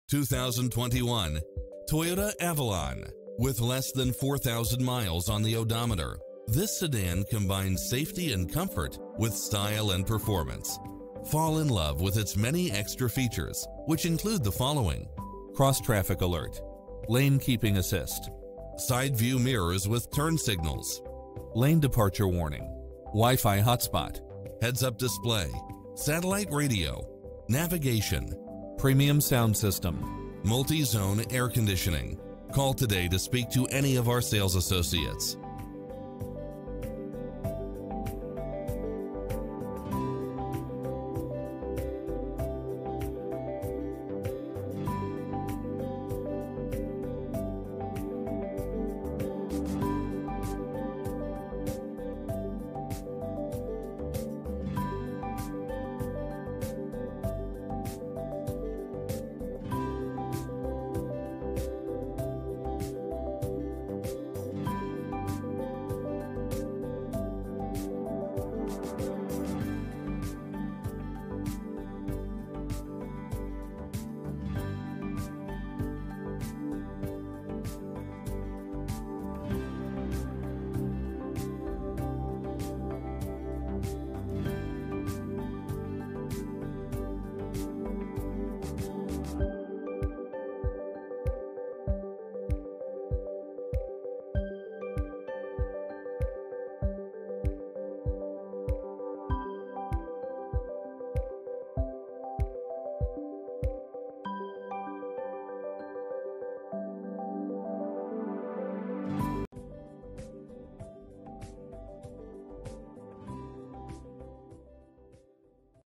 2021 Toyota Avalon. With less than 4,000 miles on the odometer, this sedan combines safety and comfort with style and performance. Fall in love with its many extra features, which include the following: cross-traffic alert, lane keeping assist, side view mirrors with turn signals, lane departure warning, Wi-Fi hotspot, heads-up display, satellite radio, navigation, premium sound system, multi-zone air conditioning. Call today to speak to any of our sales associates.